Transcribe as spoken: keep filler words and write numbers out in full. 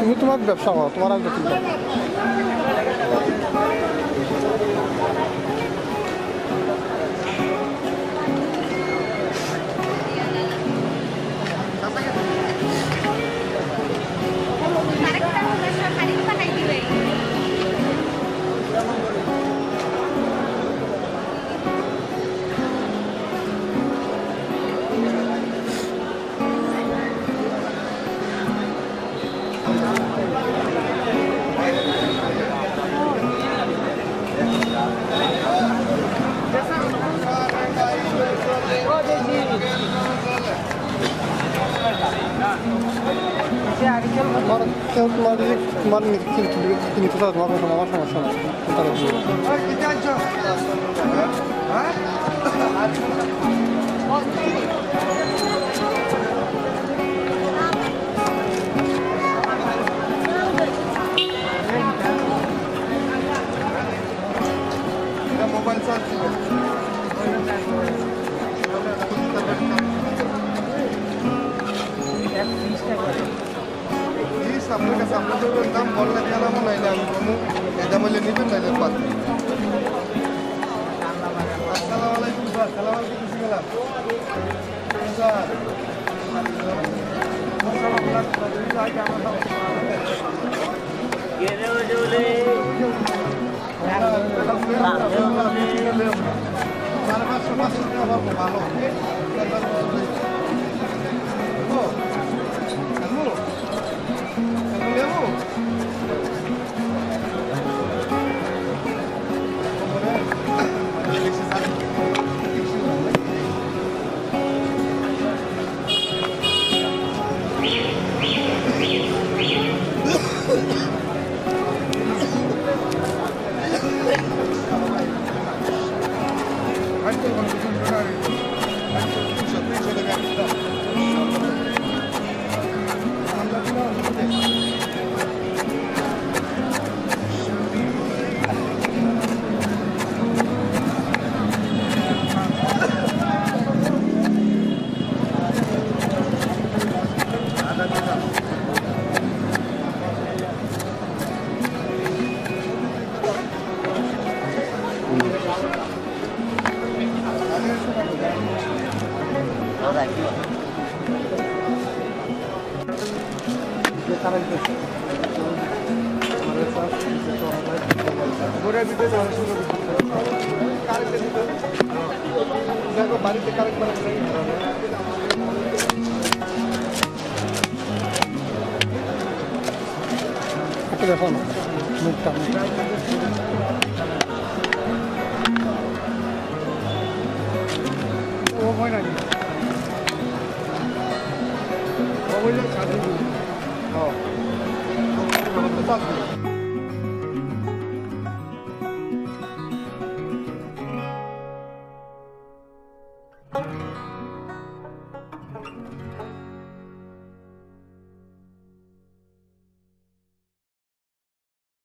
তুমি তোমার ব্যবসা করো, তোমার আগে কি তোমার কেউ তোমার যদি তোমার নিতে চাও তোমার কোনো আমার সমস্যা নেই তারা মোবাইল চার্জ আপনার কাছে আপনাদের দাম বললে দিলাম নাইলে আমি কোনো এই দাম হলে নেবেন নাইলে পাত আসসালামু আলাইকুম স্যার সালাম আলাইকুম গেলাম স্যার ভালো বাড়িতে কারেক্ট দেখো না মুখটা ও হয় না ও বলে ছাড়ি ও